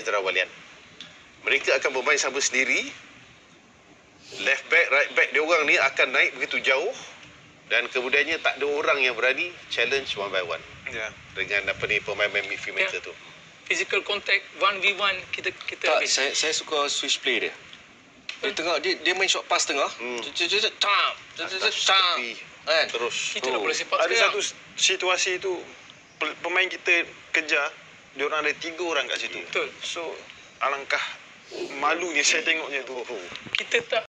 pencerawalian. Mereka akan bermain sama sendiri. Left back, right back dia orang ni akan naik begitu jauh dan kemudiannya tak ada orang yang berani challenge one by one. Ya. Dengan pemain-pemain midfield mereka tu. Physical contact 1v1 kita Tak, saya suka switch play dia. Di tengah dia main short pass tengah. Kan? Terus. kita nak bola sepak Ada sekarang. satu situasi tu pemain kita kejar, dia orang ada 3 orang kat situ. Betul. So alangkah malunya saya tengoknya tu. Kita tak